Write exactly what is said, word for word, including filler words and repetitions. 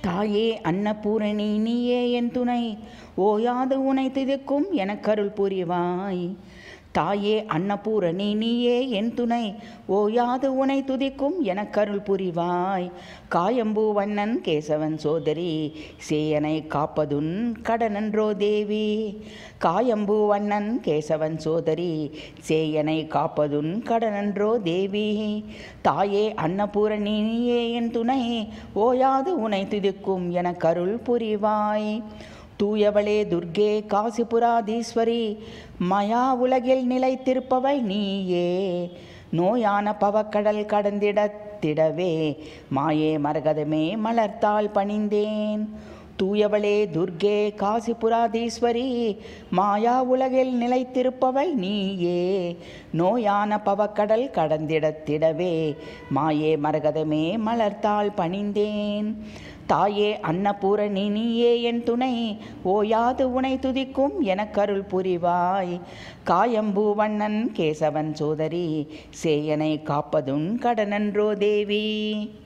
தாயே அன்னபூரணி நீயே என் துணை, ஓயாது உனை துதிக்கும் எனக்கருள் புரிவாய். தாயே அன்னபூரணி நீயே என் துணை, ஓயாது உனை துதிக்கும் எனக்கருள் புரிவாய். காயம்பூ வண்ணன் கேசவன் சோதரி, சேயனை காப்பதுன் கடனன்றோ தேவி. காயம்பூ வண்ணன் கேசவன் சோதரி, சேயனை காப்பதுன் கடனன்றோ தேவி. தாயே அன்னபூரணி நீயே என் துணை, ஓயாது உனை துதிக்கும் எனக்கருள் புரிவாய். தூயவளே துர்க்கே காசிபுராதீஸ்வரி, மயா உலகில் நிலைத்திருப்பவள் நீயே. நோயான பவக்கடல் கடந்திடத்திடவே, மாயே மரகதமே மலர்த்தாள் பணிந்தேன். தூயவளே துர்க்கே காசிபுராதீஸ்வரி, மாயா உலகில் நிலைத்திருப்பவள் நீயே. நோயான பவக்கடல் கடந்திடத்திடவே, மாயே மரகதமே மலர்த்தாள் பணிந்தேன். தாயே அன்னபூரணி நீயே என் துணை, ஓயாது உனை துதிக்கும் எனக்கருள் புரிவாய். காயம்பூ வண்ணன் கேசவன் சோதரி, சேயனை காப்பதுன் கடனன்றோ தேவி.